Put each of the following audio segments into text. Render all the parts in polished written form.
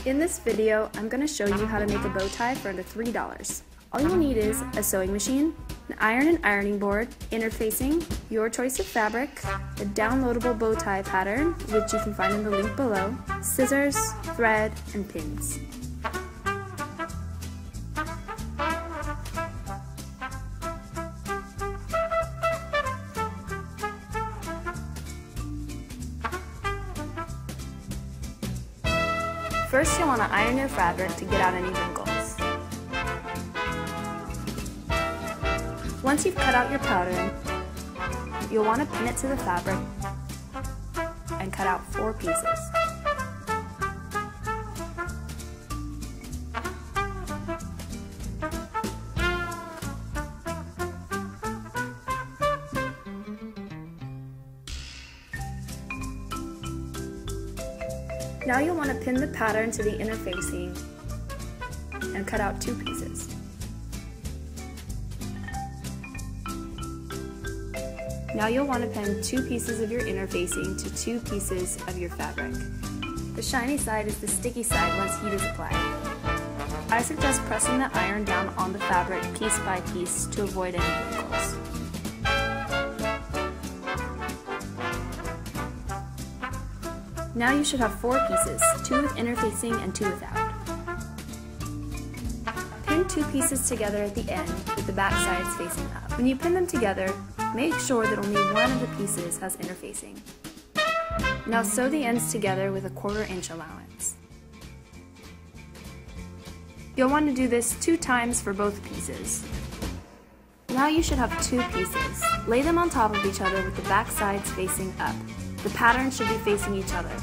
In this video, I'm going to show you how to make a bow tie for under $3. All you'll need is a sewing machine, an iron and ironing board, interfacing, your choice of fabric, a downloadable bow tie pattern, which you can find in the link below, scissors, thread, and pins. First, you'll want to iron your fabric to get out any wrinkles. Once you've cut out your pattern, you'll want to pin it to the fabric and cut out 4 pieces. Now you'll want to pin the pattern to the interfacing and cut out 2 pieces. Now you'll want to pin 2 pieces of your interfacing to 2 pieces of your fabric. The shiny side is the sticky side once heat is applied. I suggest pressing the iron down on the fabric piece by piece to avoid any wrinkles. Now you should have 4 pieces, 2 with interfacing and 2 without. Pin 2 pieces together at the end with the back sides facing up. When you pin them together, make sure that only one of the pieces has interfacing. Now sew the ends together with a 1/4 inch allowance. You'll want to do this 2 times for both pieces. Now you should have 2 pieces. Lay them on top of each other with the back sides facing up. The pattern should be facing each other.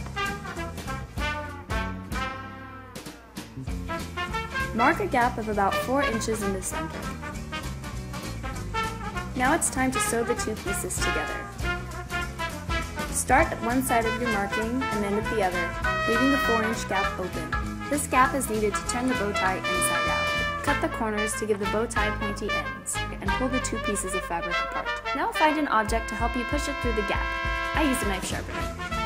Mark a gap of about 4 inches in the center. Now it's time to sew the 2 pieces together. Start at one side of your marking and end at the other, leaving the 4-inch gap open. This gap is needed to turn the bow tie inside out. Cut the corners to give the bow tie pointy ends, and pull the 2 pieces of fabric apart. Now find an object to help you push it through the gap. I used a knife sharpener.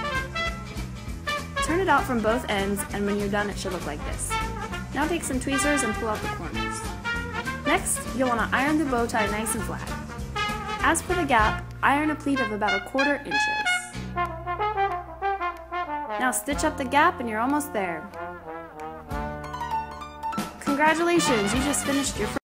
Turn it out from both ends, and when you're done it should look like this. Now take some tweezers and pull out the corners. Next, you'll want to iron the bow tie nice and flat. As for the gap, iron a pleat of about 1/4 inches. Now stitch up the gap and you're almost there. Congratulations, you just finished your first